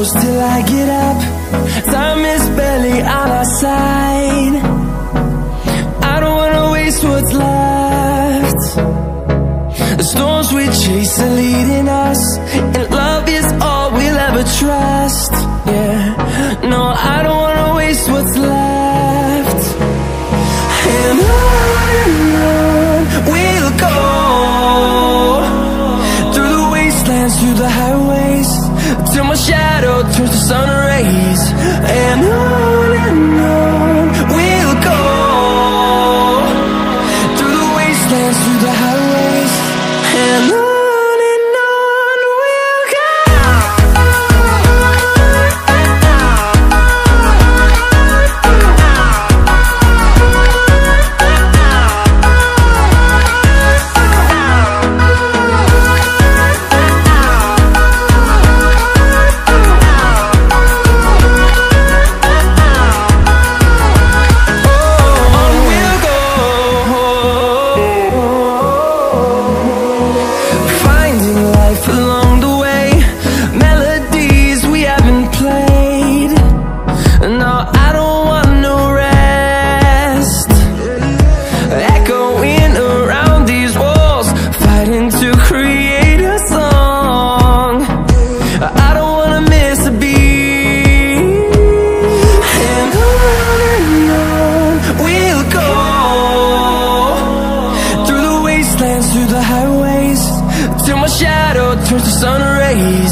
close till I get up. Time is barely on our side. I don't wanna waste what's left. The storms we chase are leading us, and love is all we'll ever trust. Yeah, no, I don't wanna waste what's left. And on we'll go, through the wastelands, through the highways, till my shadow turns to sun rays. And on we'll go, through the wastelands, through the highways, and on we'll go. Through the highways, till my shadow turns to sun rays.